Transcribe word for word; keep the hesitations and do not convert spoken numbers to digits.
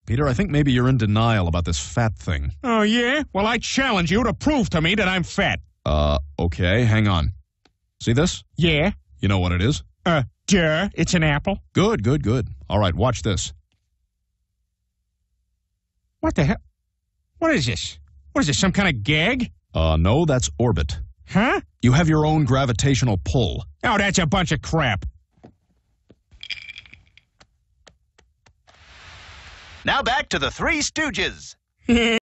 Peter, I think maybe you're in denial about this fat thing. Oh, yeah? Well, I challenge you to prove to me that I'm fat. Uh, okay, hang on. See this? Yeah? You know what it is? Uh, duh, it's an apple. Good, good, good. All right, watch this. What the hell? What is this? What is this, some kind of gag? Uh, no, that's orbit. Huh? You have your own gravitational pull. Oh, that's a bunch of crap. Now back to the Three Stooges.